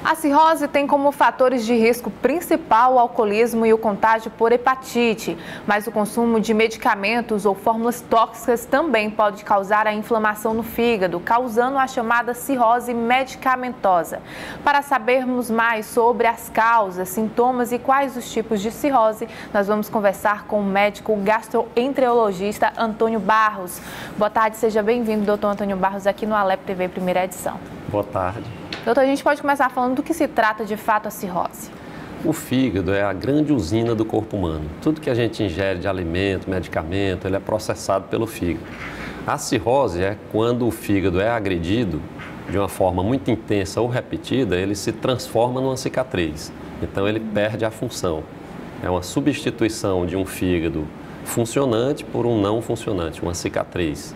A cirrose tem como fatores de risco principal o alcoolismo e o contágio por hepatite, mas o consumo de medicamentos ou fórmulas tóxicas também pode causar a inflamação no fígado, causando a chamada cirrose medicamentosa. Para sabermos mais sobre as causas, sintomas e quais os tipos de cirrose, nós vamos conversar com o médico gastroenterologista Antônio Barros. Boa tarde, seja bem-vindo, doutor Antônio Barros, aqui no Alep TV, primeira edição. Boa tarde. Doutor, a gente pode começar falando do que se trata de fato a cirrose. O fígado é a grande usina do corpo humano. Tudo que a gente ingere de alimento, medicamento, ele é processado pelo fígado. A cirrose é quando o fígado é agredido de uma forma muito intensa ou repetida, ele se transforma numa cicatriz. Então ele perde a função. É uma substituição de um fígado funcionante por um não funcionante, uma cicatriz.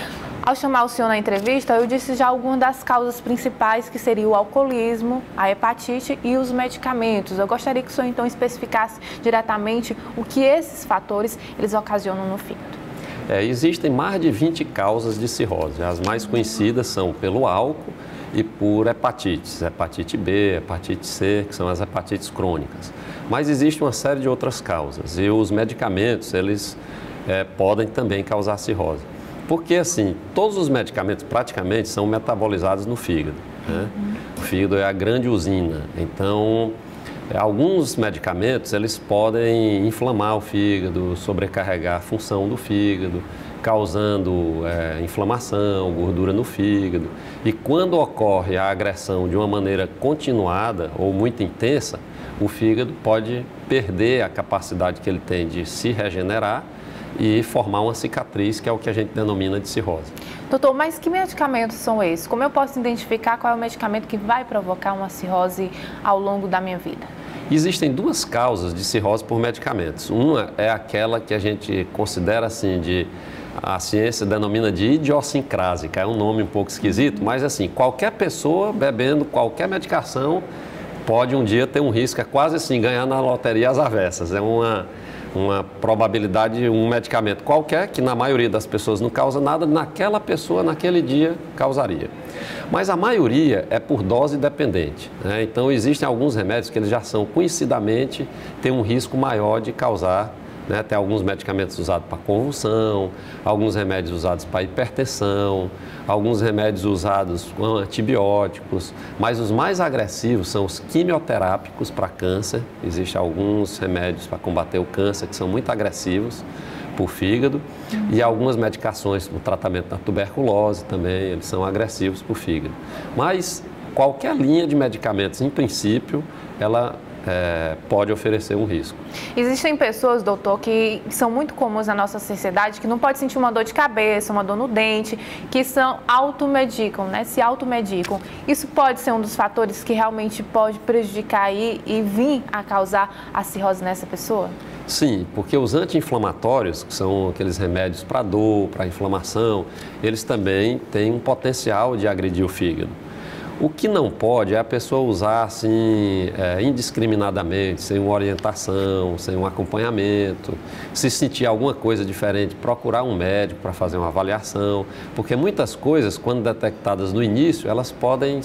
Ao chamar o senhor na entrevista, eu disse já algumas das causas principais, que seria o alcoolismo, a hepatite e os medicamentos. Eu gostaria que o senhor então especificasse diretamente o que esses fatores eles ocasionam no fígado. Existem mais de 20 causas de cirrose. As mais conhecidas são pelo álcool e por hepatites, hepatite B, hepatite C, que são as hepatites crônicas. Mas existe uma série de outras causas e os medicamentos, eles podem também causar cirrose. Porque, assim, todos os medicamentos praticamente são metabolizados no fígado, né? O fígado é a grande usina, então, alguns medicamentos, eles podem inflamar o fígado, sobrecarregar a função do fígado, causando inflamação, gordura no fígado. E quando ocorre a agressão de uma maneira continuada ou muito intensa, o fígado pode perder a capacidade que ele tem de se regenerar e formar uma cicatriz, que é o que a gente denomina de cirrose. Doutor, mas que medicamentos são esses? Como eu posso identificar qual é o medicamento que vai provocar uma cirrose ao longo da minha vida? Existem duas causas de cirrose por medicamentos. Uma é aquela que a gente considera assim, a ciência denomina de idiosincrásica, é um nome um pouco esquisito, mas assim, qualquer pessoa bebendo qualquer medicação pode um dia ter um risco, é quase assim, ganhar na loteria às avessas. É uma probabilidade, um medicamento qualquer, que na maioria das pessoas não causa nada, naquela pessoa, naquele dia, causaria. Mas a maioria é por dose dependente, né? Então, existem alguns remédios que eles já são conhecidamente, têm um risco maior de causar, né? Tem alguns medicamentos usados para convulsão, alguns remédios usados para hipertensão, alguns remédios usados com antibióticos, mas os mais agressivos são os quimioterápicos para câncer. Existem alguns remédios para combater o câncer que são muito agressivos para o fígado e algumas medicações para o tratamento da tuberculose também, eles são agressivos para o fígado. Mas qualquer linha de medicamentos, em princípio, ela pode oferecer um risco. Existem pessoas, doutor, que são muito comuns na nossa sociedade, que não pode sentir uma dor de cabeça, uma dor no dente, que são automedicam, né? Se automedicam. Isso pode ser um dos fatores que realmente pode prejudicar e vir a causar a cirrose nessa pessoa? Sim, porque os anti-inflamatórios, que são aqueles remédios para dor, para inflamação, eles também têm um potencial de agredir o fígado. O que não pode é a pessoa usar assim, indiscriminadamente, sem uma orientação, sem um acompanhamento. Se sentir alguma coisa diferente, procurar um médico para fazer uma avaliação, porque muitas coisas, quando detectadas no início, elas podem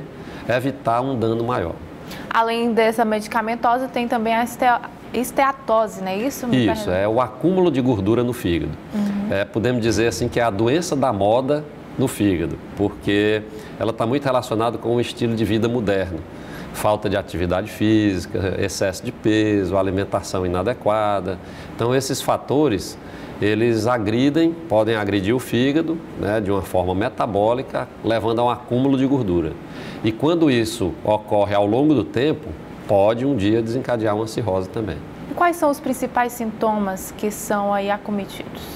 evitar um dano maior. Além dessa medicamentosa, tem também a esteatose, não é isso? Isso, é o acúmulo de gordura no fígado. Podemos dizer assim que é a doença da moda no fígado, porque ela está muito relacionada com o estilo de vida moderno. Falta de atividade física, excesso de peso, alimentação inadequada. Então, esses fatores, eles podem agredir o fígado, né, de uma forma metabólica, levando a um acúmulo de gordura. E quando isso ocorre ao longo do tempo, pode um dia desencadear uma cirrose também. E quais são os principais sintomas que são aí acometidos?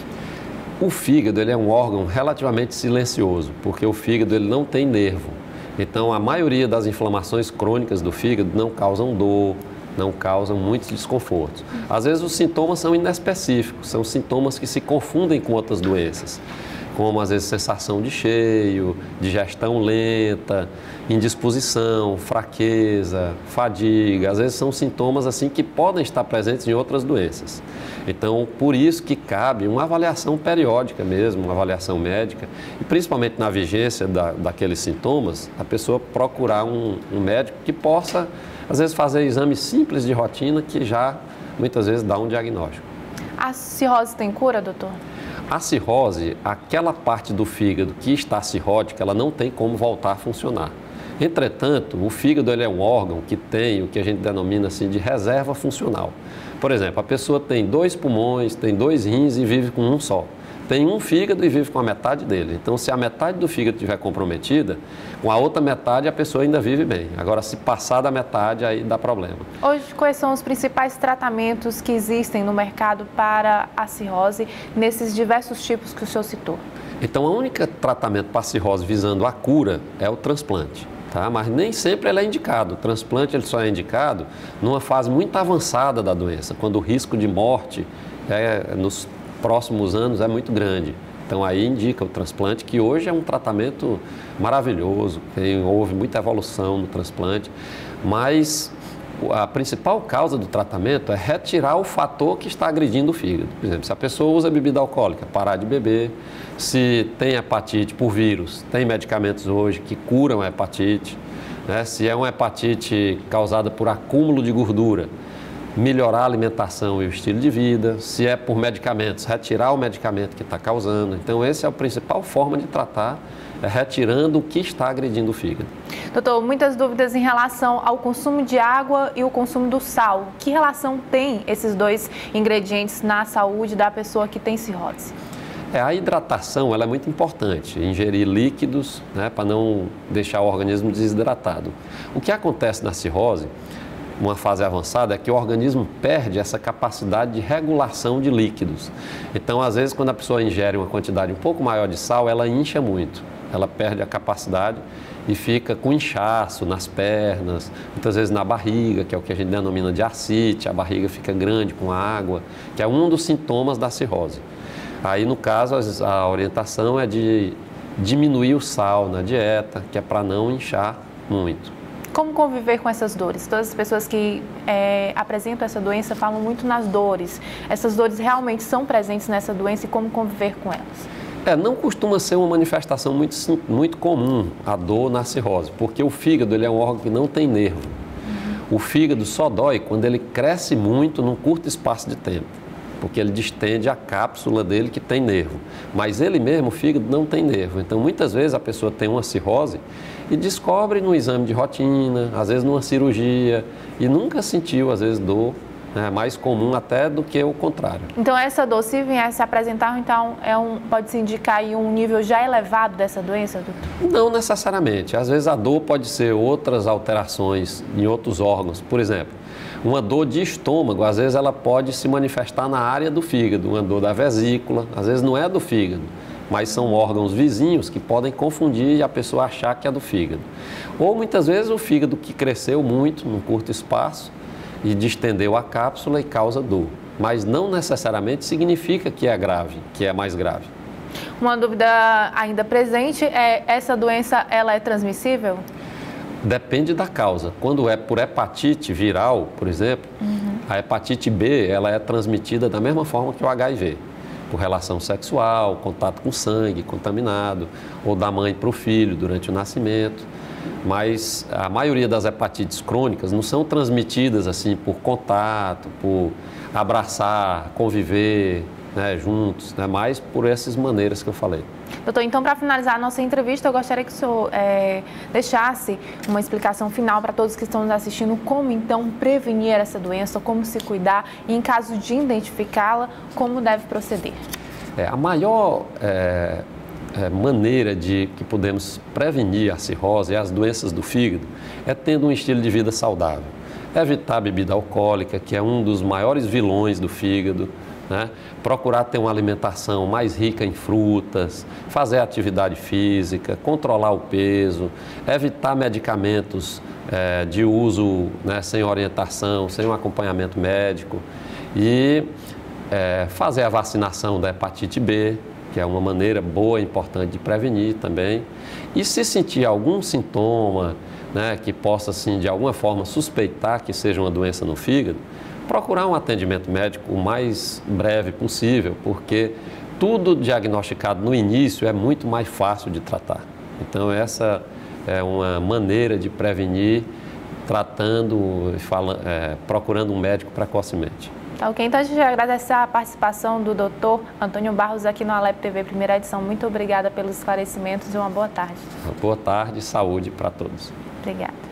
O fígado ele é um órgão relativamente silencioso, porque o fígado ele não tem nervo. Então, a maioria das inflamações crônicas do fígado não causam dor, não causam muitos desconfortos. Às vezes, os sintomas são inespecíficos, são sintomas que se confundem com outras doenças. como às vezes sensação de cheio, digestão lenta, indisposição, fraqueza, fadiga. Às vezes são sintomas assim que podem estar presentes em outras doenças. Então, por isso que cabe uma avaliação periódica mesmo, uma avaliação médica, e principalmente na vigência daqueles sintomas, a pessoa procurar um médico que possa, às vezes, fazer exames simples de rotina que já, muitas vezes, dá um diagnóstico. A cirrose tem cura, doutor? A cirrose, aquela parte do fígado que está cirrótica, ela não tem como voltar a funcionar. Entretanto, o fígado ele é um órgão que tem o que a gente denomina assim, de reserva funcional. Por exemplo, a pessoa tem 2 pulmões, tem 2 rins e vive com um só. Tem um fígado e vive com a metade dele. Então, se a metade do fígado estiver comprometida, com a outra metade a pessoa ainda vive bem. Agora, se passar da metade, aí dá problema. Hoje, quais são os principais tratamentos que existem no mercado para a cirrose, nesses diversos tipos que o senhor citou? Então, o único tratamento para a cirrose visando a cura é o transplante. Tá? Mas nem sempre ele é indicado. O transplante ele só é indicado numa fase muito avançada da doença, quando o risco de morte nos próximos anos é muito grande. Então aí indica o transplante, que hoje é um tratamento maravilhoso, houve muita evolução no transplante, mas a principal causa do tratamento é retirar o fator que está agredindo o fígado. Por exemplo, se a pessoa usa bebida alcoólica, parar de beber. Se tem hepatite por vírus, tem medicamentos hoje que curam a hepatite, né? Se é uma hepatite causada por acúmulo de gordura, melhorar a alimentação e o estilo de vida. Se é por medicamentos, retirar o medicamento que está causando. Então, essa é a principal forma de tratar, retirando o que está agredindo o fígado. Doutor, muitas dúvidas em relação ao consumo de água e o consumo do sal. Que relação tem esses dois ingredientes na saúde da pessoa que tem cirrose? A hidratação ela é muito importante, ingerir líquidos, né, para não deixar o organismo desidratado. O que acontece na cirrose, uma fase avançada, é que o organismo perde essa capacidade de regulação de líquidos. Então, às vezes, quando a pessoa ingere uma quantidade um pouco maior de sal, ela incha muito, ela perde a capacidade e fica com inchaço nas pernas, muitas vezes na barriga, que é o que a gente denomina de ascite, a barriga fica grande com a água, que é um dos sintomas da cirrose. Aí, no caso, a orientação é de diminuir o sal na dieta, que é para não inchar muito. Como conviver com essas dores? Todas as pessoas que apresentam essa doença falam muito nas dores. Essas dores realmente são presentes nessa doença e como conviver com elas? Não costuma ser uma manifestação muito comum a dor na cirrose, porque o fígado ele é um órgão que não tem nervo. O fígado só dói quando ele cresce muito num curto espaço de tempo, porque ele distende a cápsula dele que tem nervo. Mas ele mesmo, o fígado, não tem nervo. Então, muitas vezes a pessoa tem uma cirrose e descobre no exame de rotina, às vezes numa cirurgia, e nunca sentiu, às vezes, dor. É mais comum até do que o contrário. Então, essa dor, se vier se apresentar, então, pode-se indicar aí um nível já elevado dessa doença, doutor? Não necessariamente. Às vezes a dor pode ser outras alterações em outros órgãos. Por exemplo, uma dor de estômago, às vezes ela pode se manifestar na área do fígado, uma dor da vesícula, às vezes não é do fígado, mas são órgãos vizinhos que podem confundir e a pessoa achar que é do fígado. Ou muitas vezes o fígado que cresceu muito num curto espaço e distendeu a cápsula e causa dor, mas não necessariamente significa que é grave, que é mais grave. Uma dúvida ainda presente é: essa doença ela é transmissível? Depende da causa. Quando é por hepatite viral, por exemplo, a hepatite B ela é transmitida da mesma forma que o HIV, por relação sexual, contato com sangue contaminado, ou da mãe para o filho durante o nascimento. Mas a maioria das hepatites crônicas não são transmitidas assim por contato, por abraçar, conviver, né, juntos, né, mais por essas maneiras que eu falei. Doutor, então, para finalizar a nossa entrevista, eu gostaria que o senhor deixasse uma explicação final para todos que estão nos assistindo, como então prevenir essa doença, como se cuidar e, em caso de identificá-la, como deve proceder. A maior maneira de que podemos prevenir a cirrose e as doenças do fígado é tendo um estilo de vida saudável. Evitar a bebida alcoólica, que é um dos maiores vilões do fígado, né? Procurar ter uma alimentação mais rica em frutas, fazer atividade física, controlar o peso, evitar medicamentos de uso, né, sem orientação, sem um acompanhamento médico e fazer a vacinação da hepatite B, que é uma maneira boa e importante de prevenir também. E se sentir algum sintoma, né, que possa, assim, de alguma forma suspeitar que seja uma doença no fígado, procurar um atendimento médico o mais breve possível, porque tudo diagnosticado no início é muito mais fácil de tratar. Então, essa é uma maneira de prevenir, tratando, procurando um médico precocemente. Tá ok, então a gente agradece a participação do Dr. Antônio Barros aqui no Alep TV Primeira Edição. Muito obrigada pelos esclarecimentos e uma boa tarde. Boa tarde, saúde para todos. Obrigada.